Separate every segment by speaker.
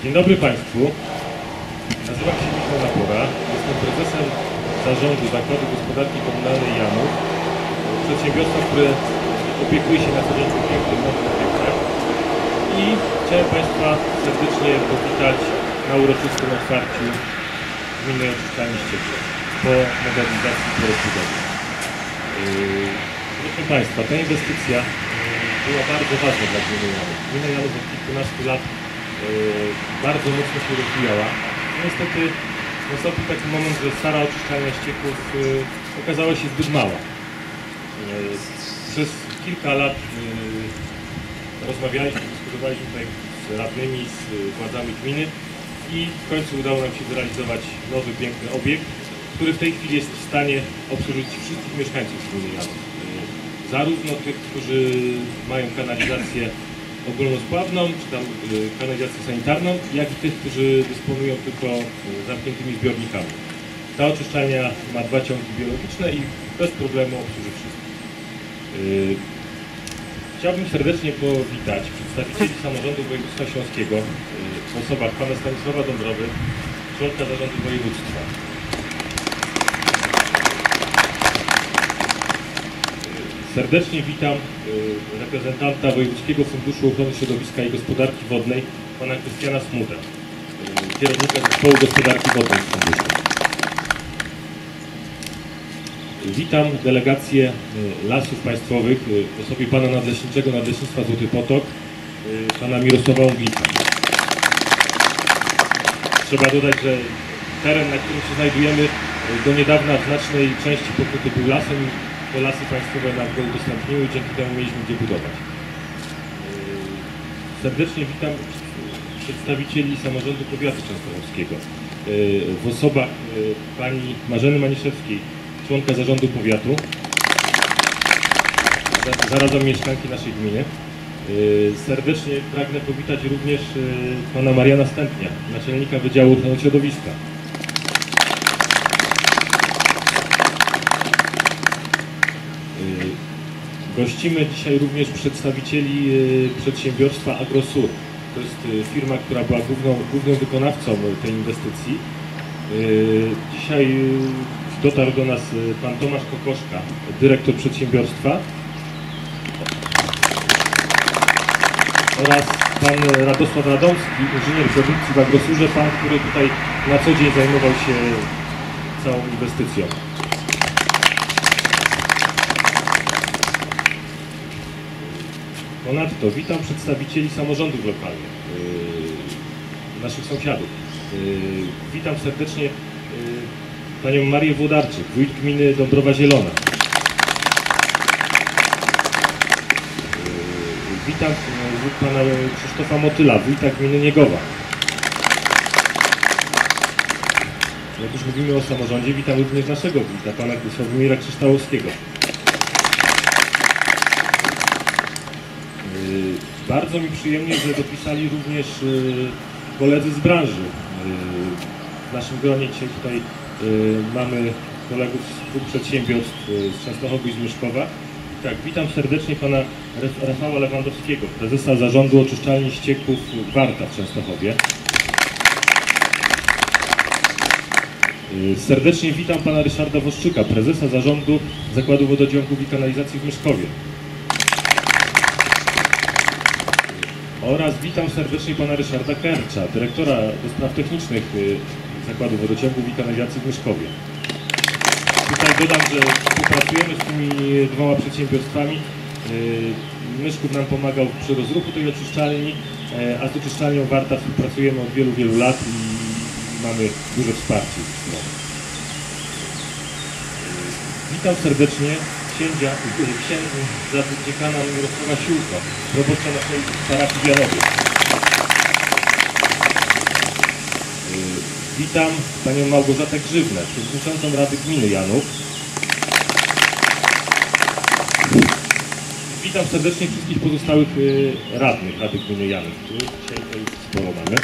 Speaker 1: Dzień dobry Państwu. Nazywam się Michał Napora. Jestem prezesem zarządu Zakładu Gospodarki Komunalnej Janów, przedsiębiorstwa, które opiekuje się na co dzień pięknym nowym obiektem. I chciałem Państwa serdecznie powitać na uroczystym otwarciu gminy oczyszczalni ścieków po modernizacji i po rozbudowie. Proszę Państwa, ta inwestycja była bardzo ważna dla gminy Janów. Gmina Janów od kilkunastu lat bardzo mocno się rozwijała. Niestety nastąpił taki moment, że stara oczyszczalnia ścieków okazała się zbyt mała. Przez kilka lat rozmawialiśmy, dyskutowaliśmy tutaj z radnymi, z władzami gminy i w końcu udało nam się zrealizować nowy, piękny obiekt, który w tej chwili jest w stanie obsłużyć wszystkich mieszkańców gminy Janów. Zarówno tych, którzy mają kanalizację ogólnospławną, czy tam kanalizację sanitarną, jak i tych, którzy dysponują tylko zamkniętymi zbiornikami. Ta oczyszczalnia ma 2 ciągi biologiczne i bez problemu obsłuży wszystkich. Chciałbym serdecznie powitać przedstawicieli samorządu województwa śląskiego w osobach pana Stanisława Dąbrowy, członka zarządu województwa. Serdecznie witam reprezentanta Wojewódzkiego Funduszu Ochrony Środowiska i Gospodarki Wodnej, pana Krystiana Smutę, kierownika Zespołu Gospodarki Wodnej w funduszu. Witam delegację Lasów Państwowych w osobie pana nadleśniczego Nadleśnictwa Złoty Potok, pana Mirosława Unglika. Trzeba dodać, że teren, na którym się znajdujemy, do niedawna w znacznej części pokryty był lasem. To Lasy Państwowe nam go udostępniły i dzięki temu mieliśmy gdzie budować. Serdecznie witam przedstawicieli samorządu powiatu częstochowskiego w osobach pani Marzeny Maniszewskiej, członka zarządu powiatu, zarazem mieszkanki naszej gminy. Serdecznie pragnę powitać również pana Mariana Stępnia, naczelnika Wydziału Ochrony Środowiska. Gościmy dzisiaj również przedstawicieli przedsiębiorstwa Agrosur. To jest firma, która była głównym wykonawcą tej inwestycji. Dzisiaj dotarł do nas pan Tomasz Kokoszka, dyrektor przedsiębiorstwa, oraz pan Radosław Radomski, inżynier produkcji w Agrosurze, pan, który tutaj na co dzień zajmował się całą inwestycją. Ponadto witam przedstawicieli samorządów lokalnych, naszych sąsiadów. Witam serdecznie panią Marię Włodarczyk, wójt gminy Dąbrowa Zielona. Witam pana Krzysztofa Motyla, wójta gminy Niegowa. Jak już mówimy o samorządzie, witam również naszego wójta, pana Sławomira Krzyształowskiego. Bardzo mi przyjemnie, że dopisali również koledzy z branży. W naszym gronie dzisiaj tutaj mamy kolegów z współprzedsiębiorstw z Częstochowy i z Myszkowa. Tak, witam serdecznie pana Rafała Lewandowskiego, prezesa zarządu oczyszczalni ścieków Warta w Częstochowie. Serdecznie witam pana Ryszarda Woszczyka, prezesa zarządu Zakładu Wodociągów i Kanalizacji w Myszkowie. Oraz witam serdecznie pana Ryszarda Kercza, dyrektora do spraw technicznych Zakładu Wodociągów i Kanalizacji w Myszkowie. Tutaj dodam, że współpracujemy z tymi 2 przedsiębiorstwami. Myszków nam pomagał przy rozruchu tej oczyszczalni, a z oczyszczalnią Warta współpracujemy od wielu, wielu lat i mamy duże wsparcie. Witam serdecznie księdza dziekana Mirosława Siłko, proboszcza naszej parafii w Janowie. Witam panią Małgorzatę Grzywnę, przewodniczącą Rady Gminy Janów. Witam serdecznie wszystkich pozostałych radnych Rady Gminy Janów, których dzisiaj tutaj sporo mamy.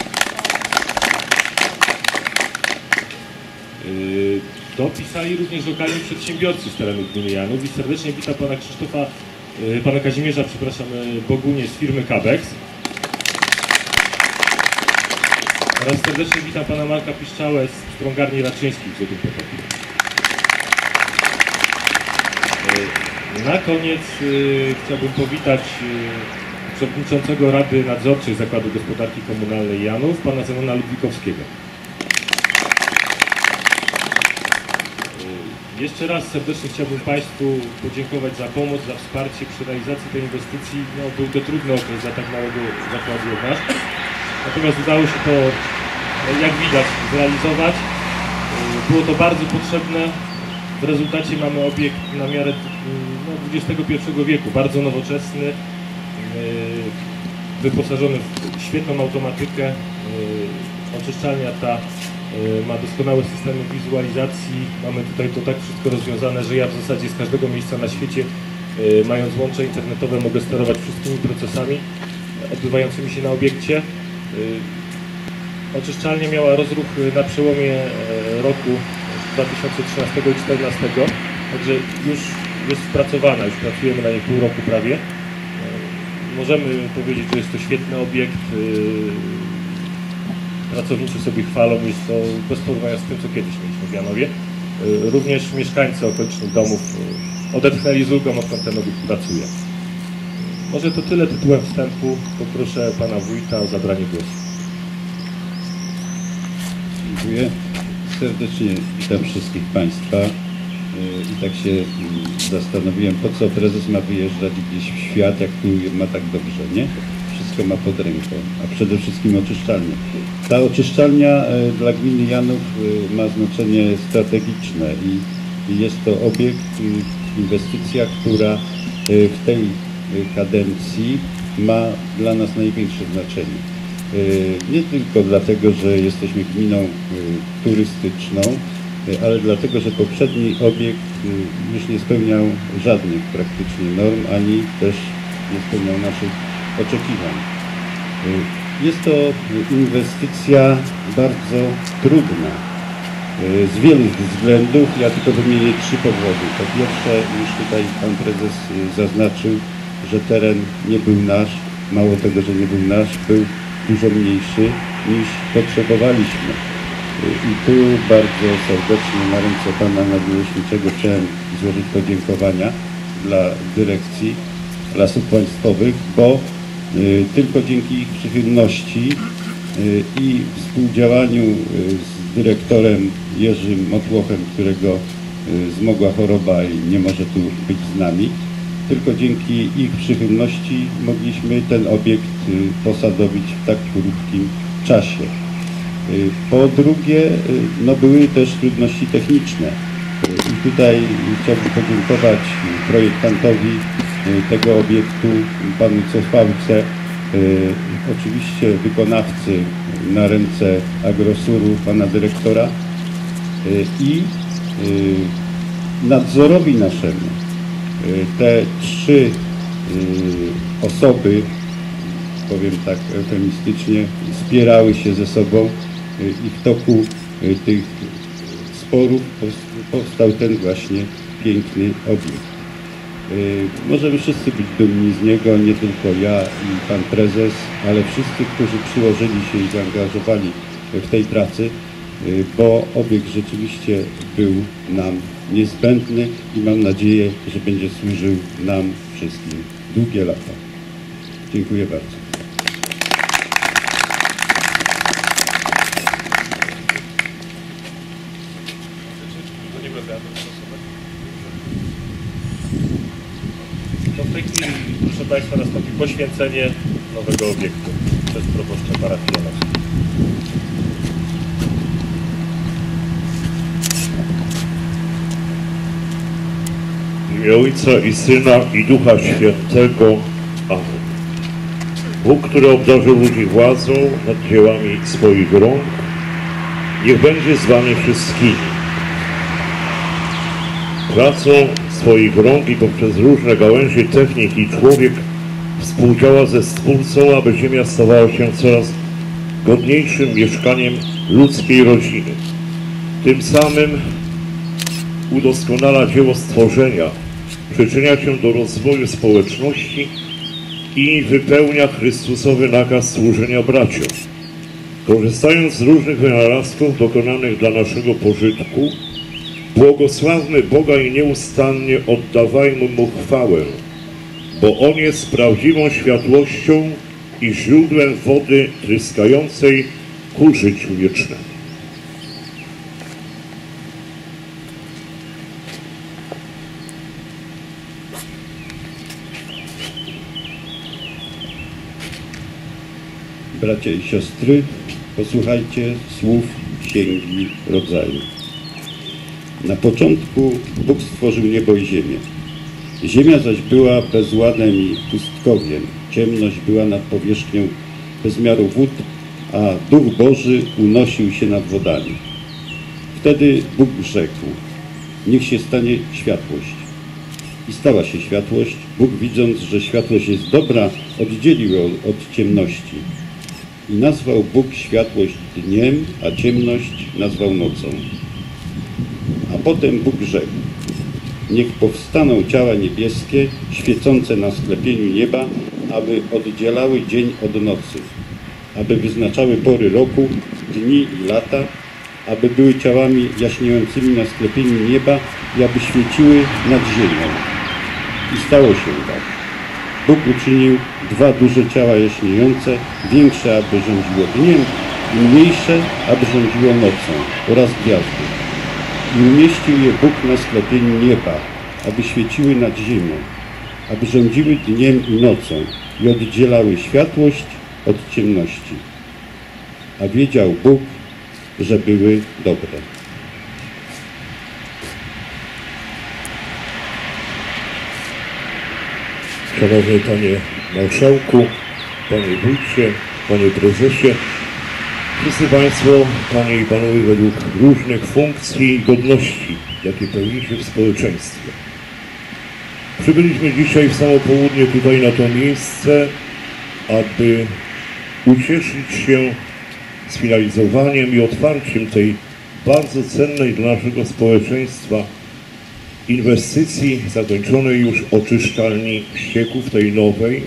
Speaker 1: Dopisali również lokalni przedsiębiorcy z terenu gminy Janów i serdecznie witam pana Kazimierza, przepraszam, Bogunie z firmy Cabex. Oraz serdecznie witam pana Marka Piszczałę z Strągarni Raczyńskich w Złotym Potoku. Na koniec chciałbym powitać przewodniczącego Rady Nadzorczej Zakładu Gospodarki Komunalnej Janów, pana Zenona Ludwikowskiego. Jeszcze raz serdecznie chciałbym Państwu podziękować za pomoc, za wsparcie przy realizacji tej inwestycji. No, był to trudny okres dla tak małego zakładu jak nasz. Natomiast udało się to, jak widać, zrealizować. Było to bardzo potrzebne. W rezultacie mamy obiekt na miarę XXI wieku, bardzo nowoczesny, wyposażony w świetną automatykę. Oczyszczalnia ta ma doskonałe systemy wizualizacji. Mamy tutaj to tak wszystko rozwiązane, że ja w zasadzie z każdego miejsca na świecie, mając łącze internetowe, mogę sterować wszystkimi procesami odbywającymi się na obiekcie. Oczyszczalnia miała rozruch na przełomie roku 2013 i 2014, także już jest wpracowana, już pracujemy na niej pół roku prawie. Możemy powiedzieć, że jest to świetny obiekt. Pracownicy sobie chwalą, jest to bez porównania z tym, co kiedyś mieliśmy w Janowie. Również mieszkańcy okolicznych domów odetchnęli z ulgą, odkąd ten obiekt pracuje. Może to tyle tytułem wstępu. Poproszę pana wójta o zabranie głosu.
Speaker 2: Dziękuję. Serdecznie witam wszystkich Państwa. I tak się zastanowiłem, po co prezes ma wyjeżdżać gdzieś w świat, jak tu ma tak dobrze, nie? Wszystko ma pod ręką, a przede wszystkim oczyszczalnia. Ta oczyszczalnia dla gminy Janów ma znaczenie strategiczne i jest to obiekt, inwestycja, która w tej kadencji ma dla nas największe znaczenie. Nie tylko dlatego, że jesteśmy gminą turystyczną, ale dlatego, że poprzedni obiekt już nie spełniał żadnych praktycznie norm, ani też nie spełniał naszych oczekiwań. Jest to inwestycja bardzo trudna z wielu względów. Ja tylko wymienię 3 powody. Po pierwsze, już tutaj pan prezes zaznaczył, że teren nie był nasz. Mało tego, że nie był nasz, był dużo mniejszy niż potrzebowaliśmy. I tu bardzo serdecznie na ręce pana nadleśniczego chciałem złożyć podziękowania dla dyrekcji Lasów Państwowych, bo tylko dzięki ich przychylności i współdziałaniu z dyrektorem Jerzym Motłochem, którego zmogła choroba i nie może tu być z nami, tylko dzięki ich przychylności mogliśmy ten obiekt posadowić w tak krótkim czasie. Po drugie, no były też trudności techniczne i tutaj chciałbym podziękować projektantowi tego obiektu, panu Cofałce, oczywiście wykonawcy na ręce Agrosuru, pana dyrektora i nadzorowi naszemu. Te 3 osoby, powiem tak eufemistycznie, spierały się ze sobą i w toku tych sporów powstał ten właśnie piękny obiekt. Możemy wszyscy być dumni z niego, nie tylko ja i pan prezes, ale wszyscy, którzy przyłożyli się i zaangażowali w tej pracy, bo obiekt rzeczywiście był nam niezbędny i mam nadzieję, że będzie służył nam wszystkim długie lata. Dziękuję bardzo.
Speaker 1: To w tej chwili, proszę Państwa, nastąpi poświęcenie nowego obiektu przez proboszcza parafii janowskiej.
Speaker 3: W imię Ojca i Syna i Ducha Świętego. Amen. Bóg, który obdarzył ludzi władzą nad dziełami swoich rąk, niech będzie z wami wszystkimi. Pracą swoich rąk i poprzez różne gałęzie techniki człowiek współdziała ze Stwórcą, aby ziemia stawała się coraz godniejszym mieszkaniem ludzkiej rodziny. Tym samym udoskonala dzieło stworzenia, przyczynia się do rozwoju społeczności i wypełnia Chrystusowy nakaz służenia braciom. Korzystając z różnych wynalazków dokonanych dla naszego pożytku, błogosławmy Boga i nieustannie oddawajmy Mu chwałę, bo On jest prawdziwą światłością i źródłem wody tryskającej ku życiu wiecznemu.
Speaker 2: Bracia i siostry, posłuchajcie słów Księgi Rodzaju. Na początku Bóg stworzył niebo i ziemię. Ziemia zaś była bezładem i pustkowiem. Ciemność była nad powierzchnią bezmiaru wód, a Duch Boży unosił się nad wodami. Wtedy Bóg rzekł: niech się stanie światłość. I stała się światłość. Bóg, widząc, że światłość jest dobra, oddzielił ją od ciemności. I nazwał Bóg światłość dniem, a ciemność nazwał nocą. A potem Bóg rzekł: niech powstaną ciała niebieskie, świecące na sklepieniu nieba, aby oddzielały dzień od nocy, aby wyznaczały pory roku, dni i lata, aby były ciałami jaśniejącymi na sklepieniu nieba i aby świeciły nad ziemią. I stało się tak. Bóg uczynił dwa duże ciała jaśniejące, większe, aby rządziło dniem, i mniejsze, aby rządziło nocą oraz gwiazdy. I umieścił je Bóg na sklepieniu nieba, aby świeciły nad ziemią, aby rządziły dniem i nocą i oddzielały światłość od ciemności. A wiedział Bóg, że były dobre.
Speaker 3: Szanowny Panie Marszałku, Panie Wójcie, Panie Prezesie, wszyscy Państwo, Panie i Panowie, według różnych funkcji i godności, jakie pełnicie w społeczeństwie. Przybyliśmy dzisiaj w samo południe tutaj na to miejsce, aby ucieszyć się sfinalizowaniem i otwarciem tej bardzo cennej dla naszego społeczeństwa inwestycji zakończonej już oczyszczalni ścieków, tej nowej.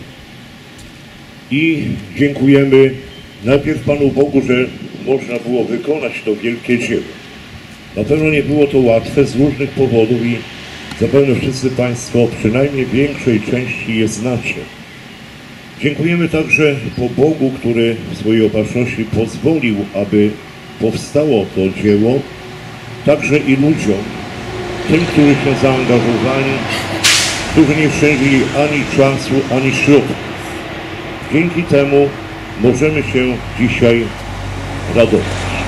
Speaker 3: I dziękujemy najpierw Panu Bogu, że można było wykonać to wielkie dzieło. Na pewno nie było to łatwe z różnych powodów i zapewne wszyscy Państwo przynajmniej w większej części je znacie. Dziękujemy także po Bogu, który w swojej opatrzności pozwolił, aby powstało to dzieło, także i ludziom, tym, którzy się zaangażowali, którzy nie szczędzili ani czasu, ani środków. Dzięki temu możemy się dzisiaj radować.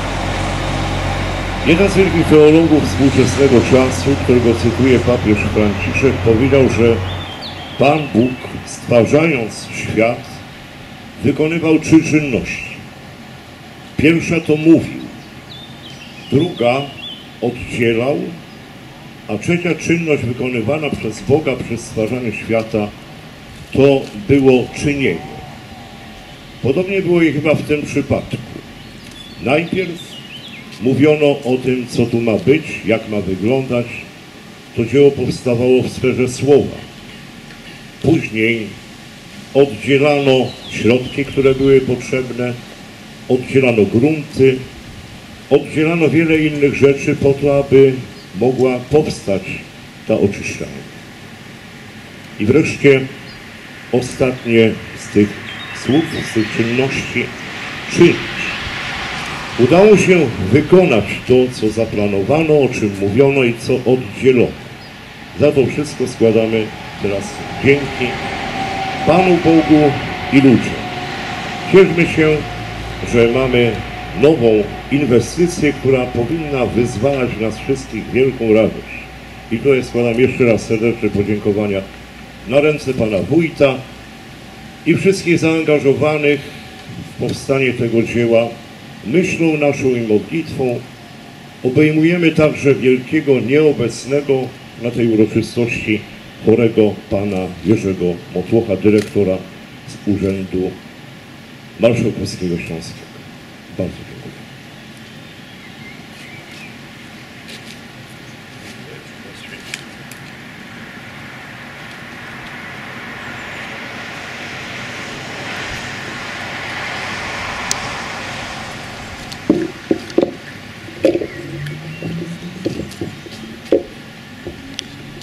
Speaker 3: Jeden z wielkich teologów współczesnego czasu, którego cytuje papież Franciszek, powiedział, że Pan Bóg, stwarzając świat, wykonywał 3 czynności. Pierwsza to mówił, druga oddzielał, a trzecia czynność wykonywana przez Boga przy stwarzaniu świata to było czynienie. Podobnie było i chyba w tym przypadku. Najpierw mówiono o tym, co tu ma być, jak ma wyglądać. To dzieło powstawało w sferze słowa. Później oddzielano środki, które były potrzebne, oddzielano grunty, oddzielano wiele innych rzeczy po to, aby mogła powstać ta oczyszczalnia. I wreszcie ostatnie z tych słów, z tych czynności czynić. Udało się wykonać to, co zaplanowano, o czym mówiono i co oddzielono. Za to wszystko składamy teraz dzięki Panu Bogu i ludziom. Cieszmy się, że mamy nową inwestycję, która powinna wyzwalać nas wszystkich wielką radość. I tutaj składam jeszcze raz serdeczne podziękowania na ręce Pana Wójta i wszystkich zaangażowanych w powstanie tego dzieła. Myślą naszą i modlitwą obejmujemy także wielkiego nieobecnego na tej uroczystości chorego Pana Jerzego Motłocha, dyrektora z Urzędu Marszałkowskiego Śląskiego. Bardzo dziękuję.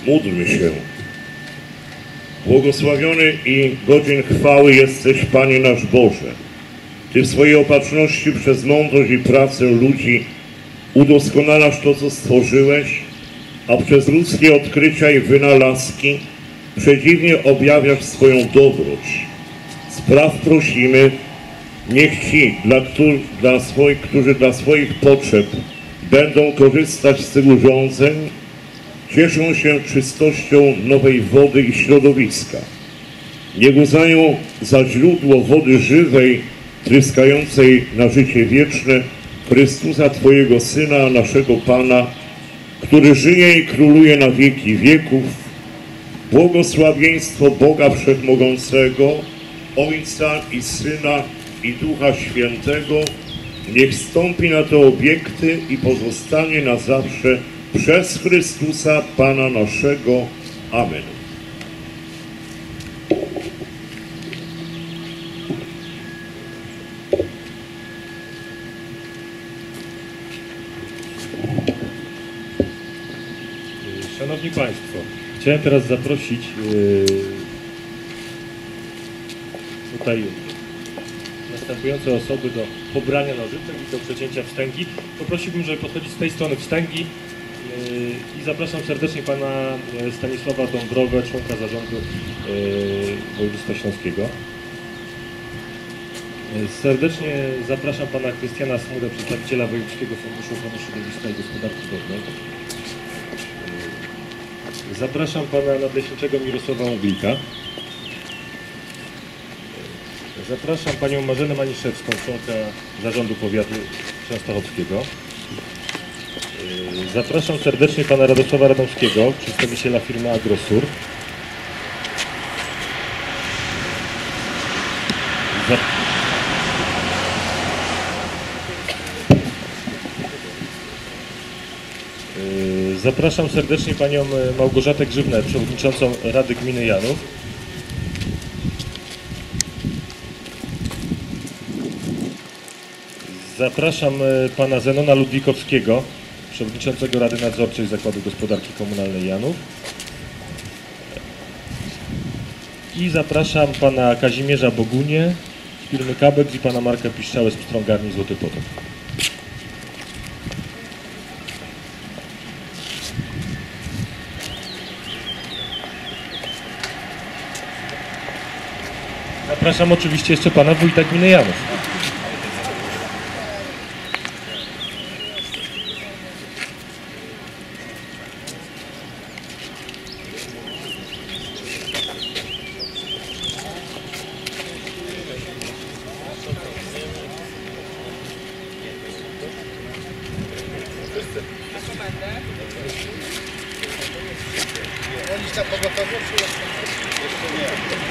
Speaker 3: Módlmy się. Błogosławiony i godzien chwały jesteś, Panie nasz Boże. Ty w swojej opatrzności przez mądrość i pracę ludzi udoskonalasz to, co stworzyłeś, a przez ludzkie odkrycia i wynalazki przedziwnie objawiasz swoją dobroć. Spraw prosimy, niech ci, którzy dla swoich potrzeb będą korzystać z tych urządzeń, cieszą się czystością nowej wody i środowiska. Niech uznają za źródło wody żywej, tryskającej na życie wieczne, Chrystusa, Twojego Syna, naszego Pana, który żyje i króluje na wieki wieków. Błogosławieństwo Boga Wszechmogącego, Ojca i Syna i Ducha Świętego, niech stąpi na te obiekty i pozostanie na zawsze przez Chrystusa, Pana naszego. Amen.
Speaker 1: Szanowni Państwo, chciałem teraz zaprosić tutaj następujące osoby do pobrania nożyczek i do przecięcia wstęgi. Poprosiłbym, żeby podchodzić z tej strony wstęgi i zapraszam serdecznie Pana Stanisława Dąbrowę, członka zarządu województwa śląskiego. Serdecznie zapraszam Pana Krystiana Smudę, przedstawiciela Wojewódzkiego Funduszu Ochrony Środowiska i Gospodarki Wodnej. Zapraszam Pana Nadleśniczego Mirosława Oblika. Zapraszam Panią Marzenę Maniszewską, członka Zarządu Powiatu Częstochowskiego. Zapraszam serdecznie Pana Radosława Radomskiego, przedstawiciela firmy Agrosur. Zapraszam serdecznie Panią Małgorzatę Grzywnę, przewodniczącą Rady Gminy Janów. Zapraszam Pana Zenona Ludwikowskiego, przewodniczącego Rady Nadzorczej Zakładu Gospodarki Komunalnej Janów. I zapraszam Pana Kazimierza Bogunię z firmy Kabex i Pana Marka Piszczałę z Pstrągarni Złoty Potok. Zapraszam oczywiście jeszcze Pana Wójta Gminy Janów.
Speaker 4: Lista pogotowia czy jeszcze nie?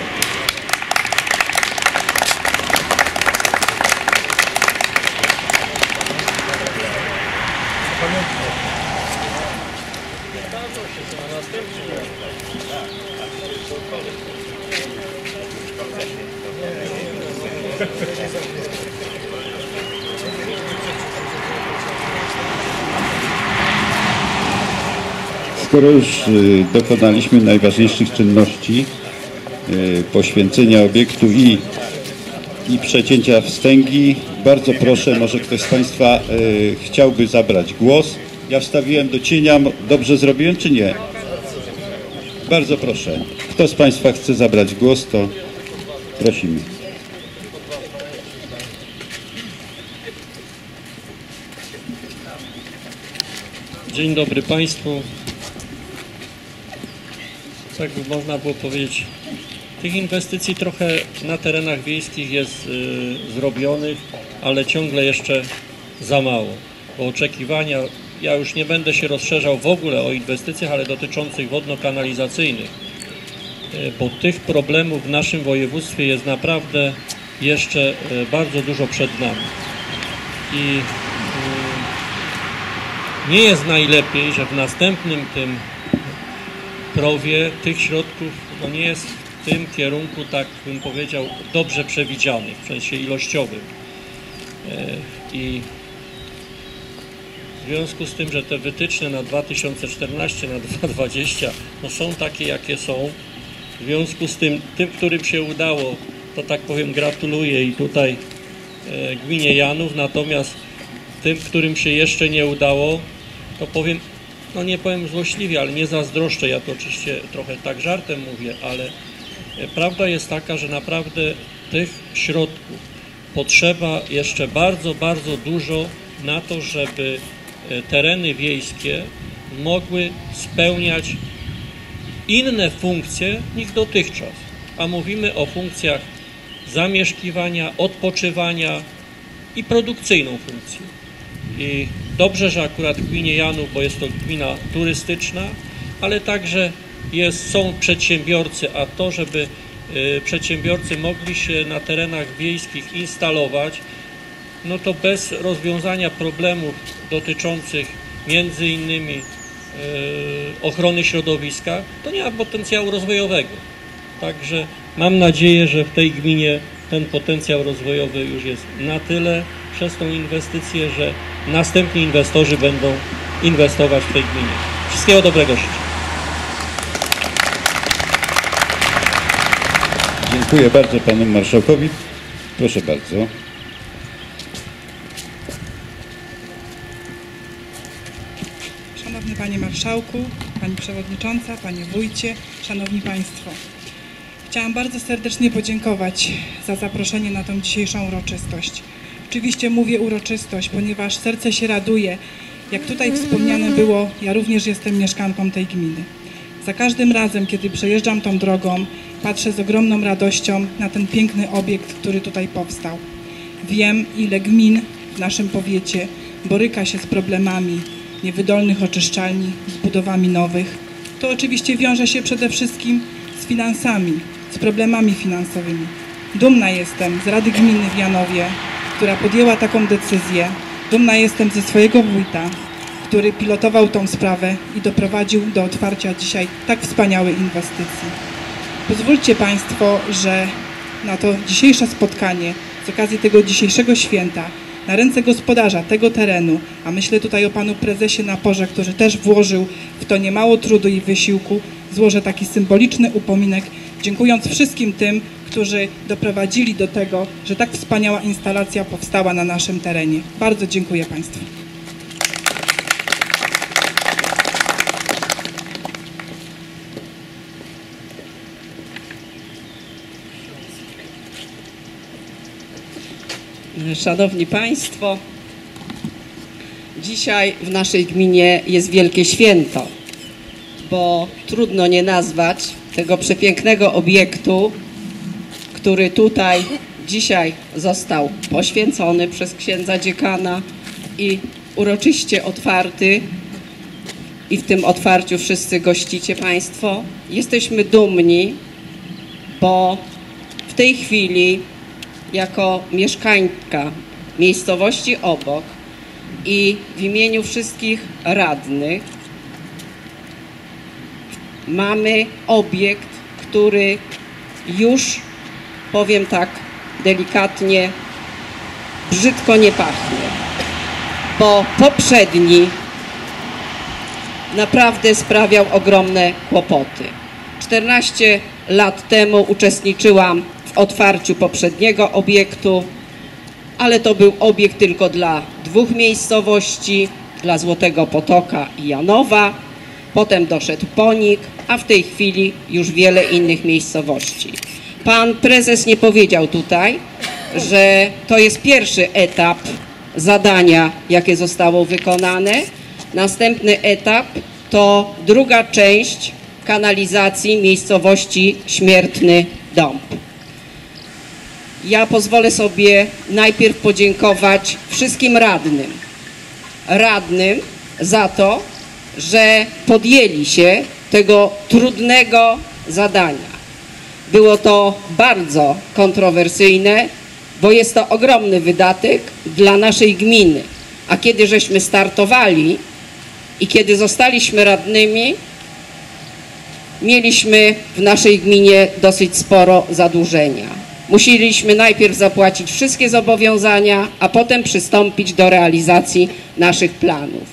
Speaker 2: Skoro już dokonaliśmy najważniejszych czynności poświęcenia obiektu i przecięcia wstęgi, bardzo proszę, może ktoś z Państwa chciałby zabrać głos. Ja wstawiłem do cienia, dobrze zrobiłem czy nie? Bardzo proszę. Kto z Państwa chce zabrać głos, to prosimy.
Speaker 5: Dzień dobry Państwu. Tak by można było powiedzieć, tych inwestycji trochę na terenach wiejskich jest zrobionych, ale ciągle jeszcze za mało. Bo oczekiwania, ja już nie będę się rozszerzał w ogóle o inwestycjach, ale dotyczących wodno-kanalizacyjnych, bo tych problemów w naszym województwie jest naprawdę jeszcze bardzo dużo przed nami. I nie jest najlepiej, że w następnym tym PROW-ie tych środków nie jest w tym kierunku, tak bym powiedział, dobrze przewidzianych w sensie ilościowym. I w związku z tym, że te wytyczne na 2014, na 2020 no są takie, jakie są. W związku z tym, którym się udało, to tak powiem gratuluję i tutaj gminie Janów, natomiast tym, którym się jeszcze nie udało, to powiem, no nie powiem złośliwie, ale nie zazdroszczę, ja to oczywiście trochę tak żartem mówię, ale prawda jest taka, że naprawdę tych środków potrzeba jeszcze bardzo, bardzo dużo na to, żeby tereny wiejskie mogły spełniać inne funkcje niż dotychczas, a mówimy o funkcjach zamieszkiwania, odpoczywania i produkcyjną funkcję. I dobrze, że akurat w gminie Janów, bo jest to gmina turystyczna, ale także są przedsiębiorcy, a to, żeby przedsiębiorcy mogli się na terenach wiejskich instalować, no to bez rozwiązania problemów dotyczących między innymi ochrony środowiska, to nie ma potencjału rozwojowego. Także mam nadzieję, że w tej gminie ten potencjał rozwojowy już jest na tyle przez tą inwestycję, że następni inwestorzy będą inwestować w tej gminie. Wszystkiego dobrego życzę.
Speaker 2: Dziękuję bardzo panu marszałkowi. Proszę bardzo.
Speaker 6: Szanowny Panie Marszałku, Pani Przewodnicząca, Panie Wójcie, Szanowni Państwo. Chciałam bardzo serdecznie podziękować za zaproszenie na tą dzisiejszą uroczystość. Oczywiście mówię uroczystość, ponieważ serce się raduje. Jak tutaj wspomniane było, ja również jestem mieszkanką tej gminy. Za każdym razem, kiedy przejeżdżam tą drogą, patrzę z ogromną radością na ten piękny obiekt, który tutaj powstał. Wiem, ile gmin w naszym powiecie boryka się z problemami niewydolnych oczyszczalni, z budowami nowych. To oczywiście wiąże się przede wszystkim z finansami, z problemami finansowymi. Dumna jestem z Rady Gminy w Janowie, która podjęła taką decyzję. Dumna jestem ze swojego wójta, który pilotował tą sprawę i doprowadził do otwarcia dzisiaj tak wspaniałej inwestycji. Pozwólcie Państwo, że na to dzisiejsze spotkanie, z okazji tego dzisiejszego święta, na ręce gospodarza tego terenu, a myślę tutaj o panu prezesie Naporze, który też włożył w to niemało trudu i wysiłku, złożę taki symboliczny upominek, dziękując wszystkim tym, którzy doprowadzili do tego, że tak wspaniała instalacja powstała na naszym terenie. Bardzo dziękuję Państwu.
Speaker 7: Szanowni Państwo, dzisiaj w naszej gminie jest wielkie święto, bo trudno nie nazwać tego przepięknego obiektu, który tutaj dzisiaj został poświęcony przez księdza dziekana i uroczyście otwarty. I w tym otwarciu wszyscy gościcie Państwo. Jesteśmy dumni, bo w tej chwili jako mieszkańka miejscowości obok i w imieniu wszystkich radnych mamy obiekt, który już, powiem tak delikatnie, brzydko nie pachnie, bo poprzedni naprawdę sprawiał ogromne kłopoty. 14 lat temu uczestniczyłam w otwarciu poprzedniego obiektu, ale to był obiekt tylko dla 2 miejscowości, dla Złotego Potoka i Janowa. Potem doszedł Ponik, a w tej chwili już wiele innych miejscowości. Pan prezes nie powiedział tutaj, że to jest pierwszy etap zadania, jakie zostało wykonane. Następny etap to druga część kanalizacji miejscowości Śmiertny Dąb. Ja pozwolę sobie najpierw podziękować wszystkim radnym za to, że podjęli się tego trudnego zadania. Było to bardzo kontrowersyjne, bo jest to ogromny wydatek dla naszej gminy. A kiedy żeśmy startowali i kiedy zostaliśmy radnymi, mieliśmy w naszej gminie dosyć sporo zadłużenia. Musieliśmy najpierw zapłacić wszystkie zobowiązania, a potem przystąpić do realizacji naszych planów.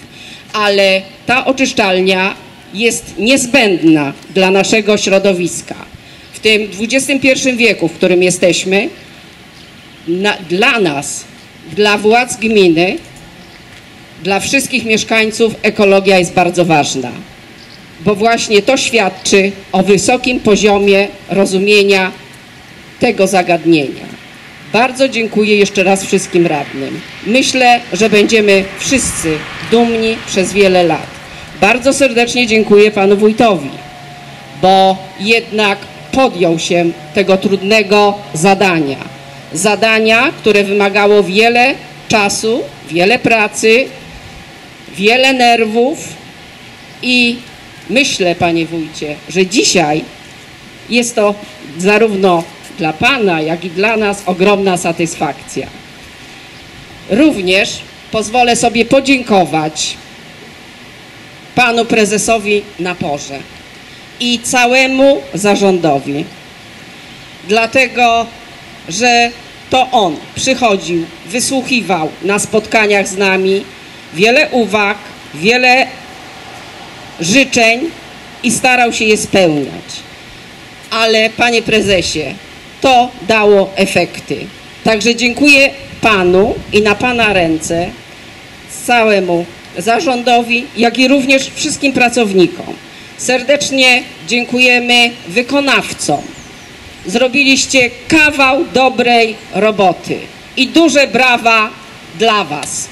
Speaker 7: ale ta oczyszczalnia jest niezbędna dla naszego środowiska. W tym XXI wieku, w którym jesteśmy, dla nas, dla władz gminy, dla wszystkich mieszkańców ekologia jest bardzo ważna, bo właśnie to świadczy o wysokim poziomie rozumienia tego zagadnienia. Bardzo dziękuję jeszcze raz wszystkim radnym. Myślę, że będziemy wszyscy dumni przez wiele lat. Bardzo serdecznie dziękuję panu wójtowi, bo jednak podjął się tego trudnego zadania. Zadania, które wymagało wiele czasu, wiele pracy, wiele nerwów i myślę, panie wójcie, że dzisiaj jest to zarówno dla pana, jak i dla nas ogromna satysfakcja. Również pozwolę sobie podziękować panu prezesowi Naporze i całemu zarządowi, dlatego że to on przychodził, wysłuchiwał na spotkaniach z nami wiele uwag, wiele życzeń i starał się je spełniać. Ale panie prezesie, to dało efekty. Także dziękuję panu i na pana ręce całemu zarządowi, jak i również wszystkim pracownikom. Serdecznie dziękujemy wykonawcom. Zrobiliście kawał dobrej roboty i duże brawa dla was.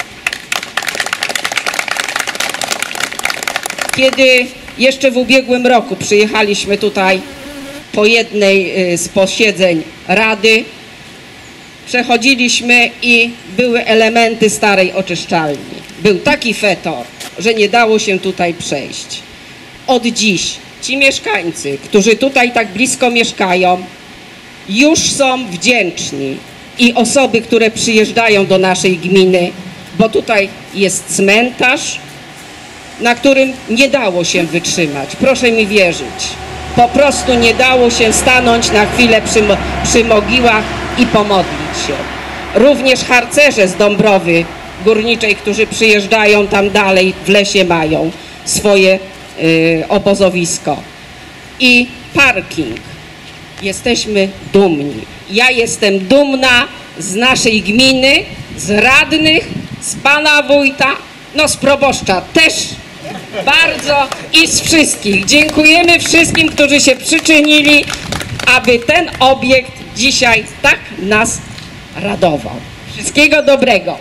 Speaker 7: Kiedy jeszcze w ubiegłym roku przyjechaliśmy tutaj po jednej z posiedzeń Rady, przechodziliśmy i były elementy starej oczyszczalni. Był taki fetor, że nie dało się tutaj przejść. Od dziś ci mieszkańcy, którzy tutaj tak blisko mieszkają, już są wdzięczni i osoby, które przyjeżdżają do naszej gminy, bo tutaj jest cmentarz, na którym nie dało się wytrzymać. Proszę mi wierzyć. Po prostu nie dało się stanąć na chwilę przy mogiłach i pomodlić się. Również harcerze z Dąbrowy Górniczej, którzy przyjeżdżają tam dalej, w lesie mają swoje obozowisko. I parking. Jesteśmy dumni. Ja jestem dumna z naszej gminy, z radnych, z pana wójta, no z proboszcza też bardzo i z wszystkich. Dziękujemy wszystkim, którzy się przyczynili, aby ten obiekt dzisiaj tak nas radował. Wszystkiego dobrego.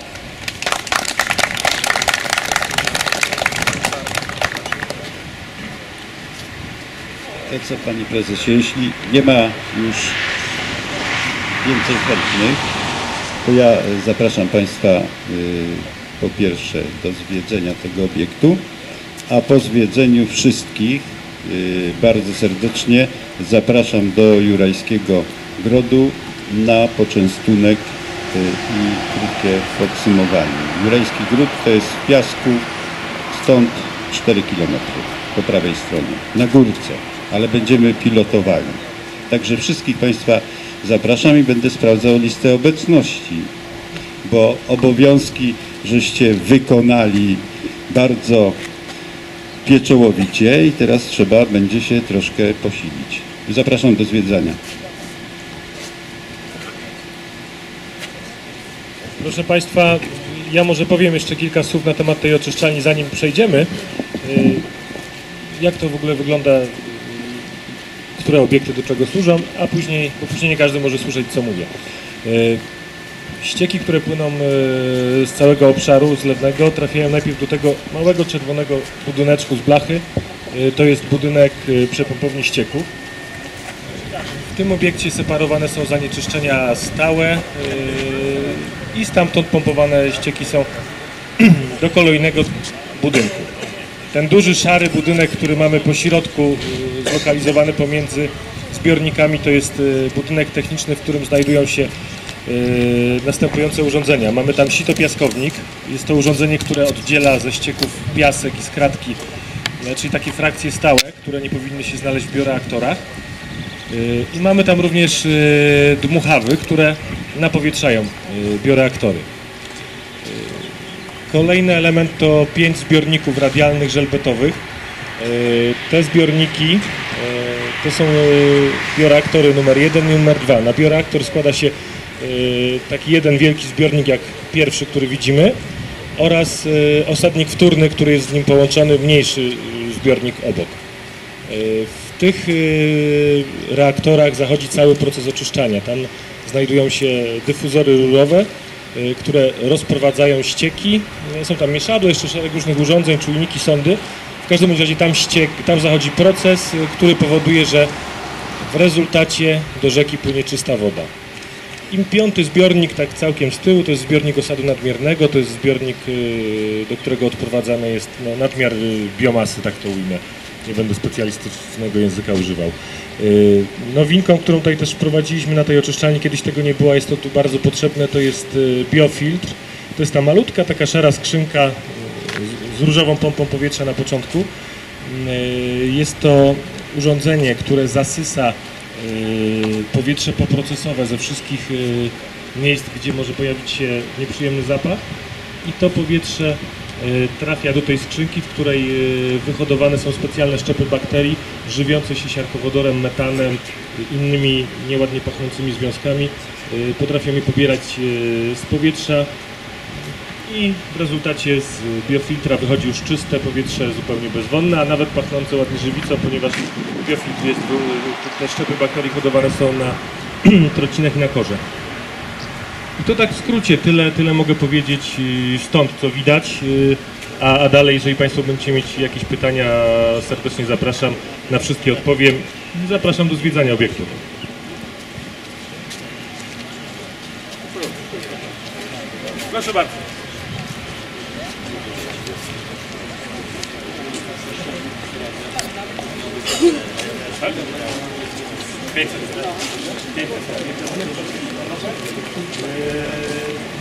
Speaker 2: To co, panie prezesie, jeśli nie ma już więcej chętnych, to ja zapraszam państwa po pierwsze do zwiedzenia tego obiektu, a po zwiedzeniu wszystkich bardzo serdecznie zapraszam do Jurajskiego Grodu na poczęstunek i krótkie podsumowanie. Jurajski Gród to jest w piasku, stąd 4 km po prawej stronie, na górce, ale będziemy pilotowani. Także wszystkich państwa zapraszam i będę sprawdzał listę obecności, bo obowiązki żeście wykonali bardzo pieczołowicie i teraz trzeba będzie się troszkę posilić. Zapraszam do zwiedzania.
Speaker 1: Proszę państwa, ja może powiem jeszcze kilka słów na temat tej oczyszczalni, zanim przejdziemy. Jak to w ogóle wygląda, które obiekty do czego służą, a później, bo później nie każdy może słyszeć, co mówię. Ścieki, które płyną z całego obszaru zlewnego, trafiają najpierw do tego małego czerwonego budyneczku z blachy. To jest budynek przepompowni ścieków. W tym obiekcie separowane są zanieczyszczenia stałe i stamtąd pompowane ścieki są do kolejnego budynku. Ten duży, szary budynek, który mamy po środku, zlokalizowany pomiędzy zbiornikami, to jest budynek techniczny, w którym znajdują się następujące urządzenia. Mamy tam sito-piaskownik. Jest to urządzenie, które oddziela ze ścieków piasek i skradki, czyli takie frakcje stałe, które nie powinny się znaleźć w bioreaktorach. I mamy tam również dmuchawy, które napowietrzają bioreaktory. Kolejny element to 5 zbiorników radialnych żelbetowych. Te zbiorniki to są bioreaktory numer 1 i numer 2. Na bioreaktor składa się taki jeden wielki zbiornik jak pierwszy, który widzimy, oraz osadnik wtórny, który jest z nim połączony, mniejszy zbiornik obok. W tych reaktorach zachodzi cały proces oczyszczania. Tam znajdują się dyfuzory rurowe, które rozprowadzają ścieki. Są tam mieszadła, jeszcze szereg różnych urządzeń, czujniki, sondy. W każdym razie tam zachodzi proces, który powoduje, że w rezultacie do rzeki płynie czysta woda. I 5. zbiornik, tak całkiem z tyłu, to jest zbiornik osadu nadmiernego, to jest zbiornik, do którego odprowadzany jest nadmiar biomasy, tak to ujmę. Nie będę specjalistycznego języka używał. Nowinką, którą tutaj też wprowadziliśmy na tej oczyszczalni, kiedyś tego nie było, jest to tu bardzo potrzebne, to jest biofiltr. To jest ta malutka, taka szara skrzynka z różową pompą powietrza na początku. Jest to urządzenie, które zasysa powietrze poprocesowe ze wszystkich miejsc, gdzie może pojawić się nieprzyjemny zapach, i to powietrze trafia do tej skrzynki, w której wyhodowane są specjalne szczepy bakterii żywiące się siarkowodorem, metanem, innymi nieładnie pachnącymi związkami. Potrafią je pobierać z powietrza i w rezultacie z biofiltra wychodzi już czyste powietrze, zupełnie bezwonne, a nawet pachnące ładnie żywicą, ponieważ biofiltr jest, te szczepy bakterii hodowane są na trocinach i na korze. I to tak w skrócie, tyle mogę powiedzieć stąd, co widać, a dalej, jeżeli Państwo będziecie mieć jakieś pytania, serdecznie zapraszam, na wszystkie odpowiem. Zapraszam do zwiedzania obiektu. Proszę bardzo. Tak? 500.